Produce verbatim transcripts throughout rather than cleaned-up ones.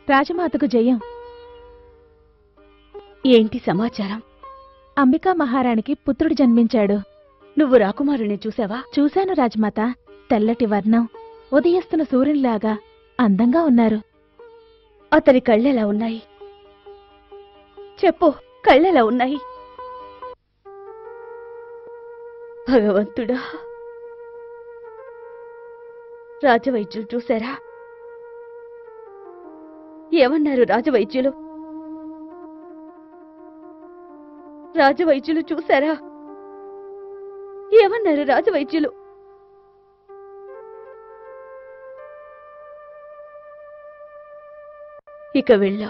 రాజమాతకు జయం. ఏంటి సమాచారం? అంబికా మహారాణికి పుత్రుడు జన్మించాడు. నువ్వు రాకుమారుని చూసావా? చూశాను రాజమాత. తెల్లటి వర్ణం, ఉదయిస్తున్న సూర్యునిలాగా అందంగా ఉన్నారు. అతని కళ్ళెలా ఉన్నాయి చెప్పు, కళ్ళెలా ఉన్నాయి? భగవంతుడా, రాజవైద్యులు చూశారా? ఏమన్నారు రాజవైద్యులు? రాజవైద్యులు చూశారా? ఏమన్నారు రాజవైద్యులు? ఇక వెళ్ళా.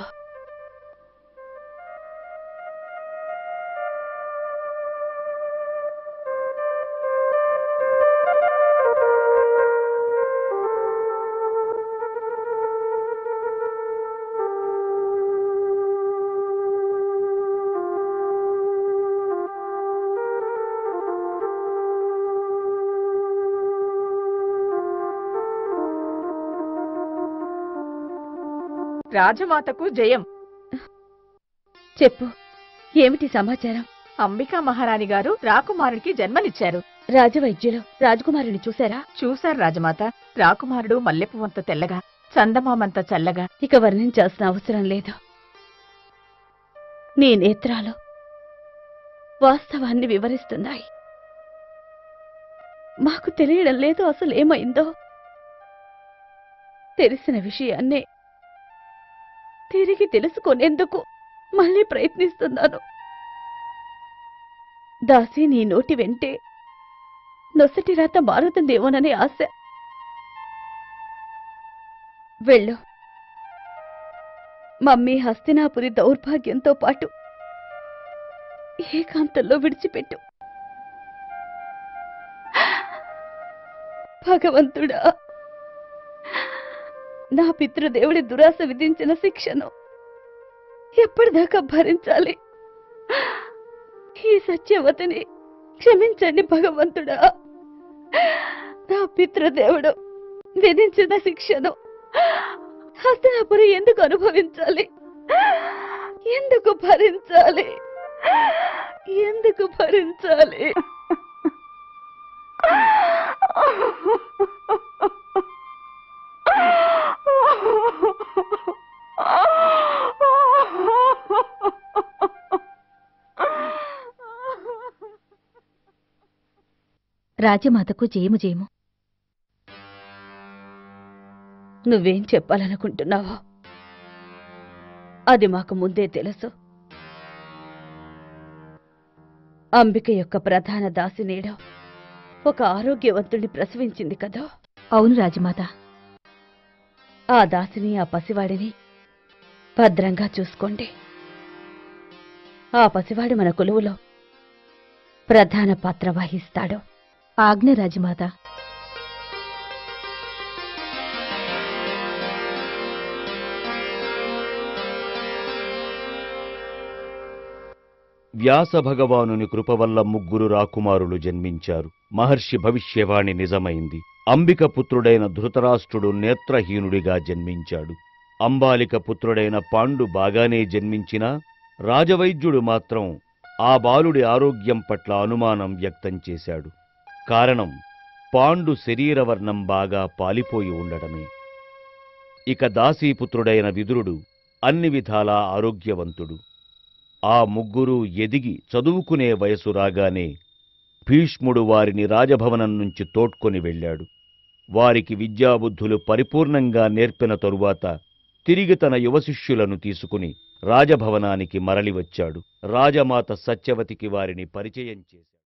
రాజమాతకు జయం. చెప్పు, ఏమిటి సమాచారం? అంబికా మహారాణి గారు రాకుమారుడికి జన్మనిచ్చారు. రాజవైద్యులు రాజకుమారుని చూశారా? చూశారు రాజమాత. రాకుమారుడు మల్లెపువ్వంత తెల్లగా, చందమామంత చల్లగా. ఇక వర్ణించాల్సిన అవసరం లేదు. నీ నేత్రాలు వాస్తవాన్ని వివరిస్తున్నాయి. మాకు తెలియడం లేదు అసలు ఏమైందో. తెలిసిన విషయాన్నే తిరిగి తెలుసుకునేందుకు మళ్ళీ ప్రయత్నిస్తున్నాను. దాసి నీ నోటి వెంటే నొసటి రాత మారుతుందేమోననే ఆశ. వెళ్ళు. మమ్మీ హస్తినాపురి దౌర్భాగ్యంతో పాటు ఏకాంతంలో విడిచిపెట్టు. భగవంతుడా, నా పితృదేవుడి దురాశ విధించిన శిక్షను ఎప్పటిదాకా భరించాలి? ఈ సత్యవతిని క్షమించండి భగవంతుడా. నా పితృదేవుడు విధించిన శిక్షను హస్తినాపురి ఎందుకు అనుభవించాలి? ఎందుకు భరించాలి? ఎందుకు భరించాలి? రాజమాతకు జయము జయము. నువ్వేం చెప్పాలనుకుంటున్నావో అది మాకు ముందే తెలుసు. అంబిక యొక్క ప్రధాన దాసి నీడ ఒక ఆరోగ్యవంతుడిని ప్రసవించింది కదా? అవును రాజమాత. ఆ దాసిని, ఆ పసివాడిని భద్రంగా చూసుకోండి. ఆ పసివాడు మన కొలువులో ప్రధాన పాత్ర వహిస్తాడు. ఆజ్ఞ రాజమాత. వ్యాస భగవానుని కృప వల్ల ముగ్గురు రాకుమారులు జన్మించారు. మహర్షి భవిష్యవాణి నిజమైంది. అంబిక పుత్రుడైన ధృతరాష్ట్రుడు నేత్రహీనుడిగా జన్మించాడు. అంబాలిక పుత్రుడైన పాండు బాగానే జన్మించినా రాజవైద్యుడు మాత్రం ఆ బాలుడి ఆరోగ్యం పట్ల అనుమానం వ్యక్తం చేశాడు. కారణం పాండు శరీరవర్ణం బాగా పాలిపోయి ఉండడమే. ఇక దాసీపుత్రుడైన విదురుడు అన్ని విధాలా ఆరోగ్యవంతుడు. ఆ ముగ్గురూ ఎదిగి చదువుకునే వయసు రాగానే భీష్ముడు వారిని రాజభవనం నుంచి తోడ్కొని వెళ్ళాడు. వారికి విద్యాబుద్ధులు పరిపూర్ణంగా నేర్పిన తరువాత తిరిగి తన యువశిష్యులను తీసుకుని రాజభవనానికి మరలివచ్చాడు. రాజమాత సత్యవతికి వారిని పరిచయం చేశాడు.